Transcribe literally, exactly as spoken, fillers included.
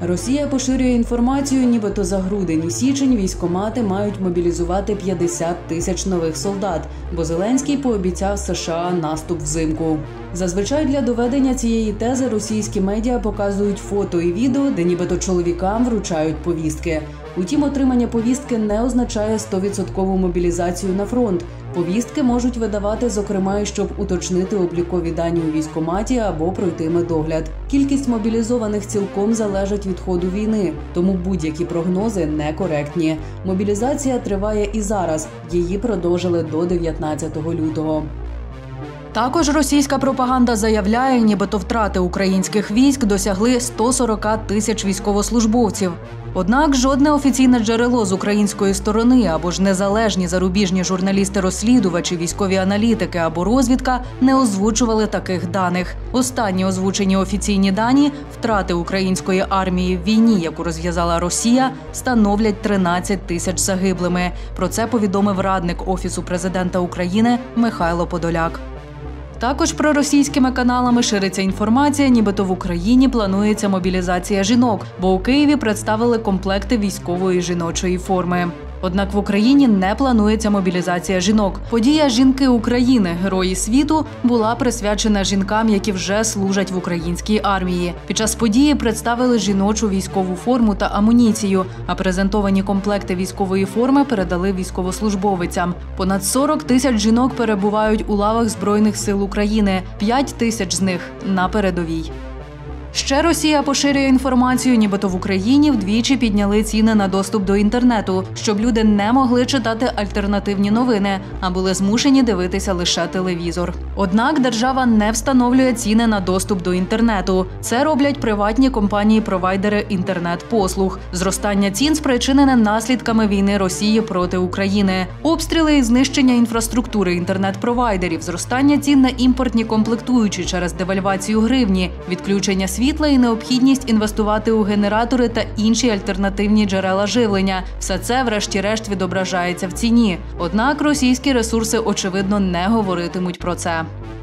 Росія поширює інформацію, нібито за грудень і січень військкомати мають мобілізувати п'ятдесят тисяч нових солдат, бо Зеленський пообіцяв США наступ взимку. Зазвичай для доведення цієї тези російські медіа показують фото і відео, де нібито чоловікам вручають повістки. Утім, отримання повістки не означає сто відсотків мобілізацію на фронт. Повістки можуть видавати, зокрема, і щоб уточнити облікові дані у військкоматі або пройти медогляд. Кількість мобілізованих цілком залежить від ходу війни, тому будь-які прогнози некоректні. Мобілізація триває і зараз. Її продовжили до дев'ятнадцятого лютого. Також російська пропаганда заявляє, нібито втрати українських військ досягли сто сорок тисяч військовослужбовців. Однак жодне офіційне джерело з української сторони або ж незалежні зарубіжні журналісти-розслідувачі, військові аналітики або розвідка не озвучували таких даних. Останні озвучені офіційні дані – втрати української армії в війні, яку розв'язала Росія, становлять тринадцять тисяч загиблими. Про це повідомив радник Офісу президента України Михайло Подоляк. Також проросійськими каналами шириться інформація, нібито в Україні планується мобілізація жінок, бо у Києві представили комплекти військової жіночої форми. Однак в Україні не планується мобілізація жінок. Подія «Жінки України. Герої світу» була присвячена жінкам, які вже служать в українській армії. Під час події представили жіночу військову форму та амуніцію, а презентовані комплекти військової форми передали військовослужбовицям. Понад сорок тисяч жінок перебувають у лавах Збройних сил України, п'ять тисяч з них на передовій. Ще Росія поширює інформацію, нібито в Україні вдвічі підняли ціни на доступ до інтернету, щоб люди не могли читати альтернативні новини, а були змушені дивитися лише телевізор. Однак держава не встановлює ціни на доступ до інтернету. Це роблять приватні компанії-провайдери інтернет-послуг. Зростання цін спричинене наслідками війни Росії проти України. Обстріли і знищення інфраструктури інтернет-провайдерів, зростання цін на імпортні комплектуючі через девальвацію гривні, відключення світла світла і необхідність інвестувати у генератори та інші альтернативні джерела живлення. Все це, врешті-решт, відображається в ціні. Однак російські ресурси, очевидно, не говоритимуть про це.